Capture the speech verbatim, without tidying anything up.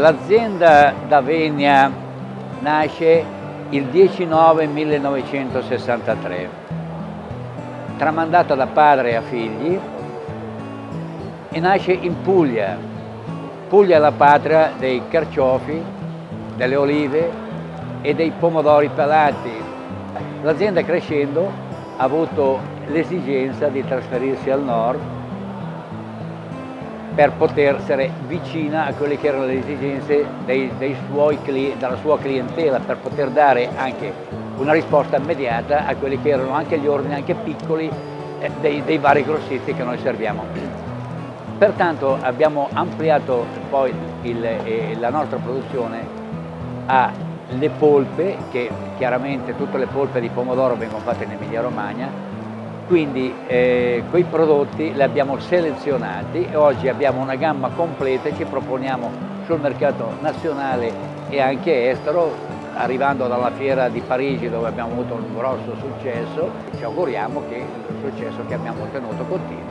L'azienda D'Avenia nasce il dieci nove millenovecentosessantatré, tramandata da padre a figli, e nasce in Puglia. Puglia è la patria dei carciofi, delle olive e dei pomodori pelati. L'azienda, crescendo, ha avuto l'esigenza di trasferirsi al nord per poter essere vicina a quelle che erano le esigenze dei, dei suoi, della sua clientela, per poter dare anche una risposta immediata a quelli che erano anche gli ordini, anche piccoli, eh, dei, dei vari grossisti che noi serviamo. Pertanto abbiamo ampliato poi il, eh, la nostra produzione alle polpe, che chiaramente tutte le polpe di pomodoro vengono fatte in Emilia Romagna. Quindi eh, quei prodotti li abbiamo selezionati e oggi abbiamo una gamma completa e ci proponiamo sul mercato nazionale e anche estero, arrivando dalla fiera di Parigi, dove abbiamo avuto un grosso successo. Ci auguriamo che il successo che abbiamo ottenuto continui.